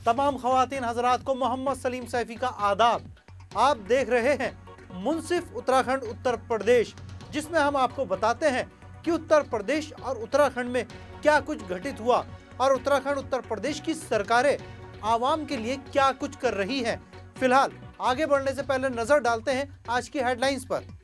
तमाम ख़वातीन हजरात को मोहम्मद सलीम सैफी का आदाब। आप देख रहे हैं मुंसिफ उत्तराखंड उत्तर प्रदेश, जिसमें हम आपको बताते हैं कि उत्तर प्रदेश और उत्तराखंड में क्या कुछ घटित हुआ और उत्तराखंड उत्तर प्रदेश की सरकारें आवाम के लिए क्या कुछ कर रही हैं। फिलहाल आगे बढ़ने से पहले नजर डालते हैं आज की हेडलाइंस पर।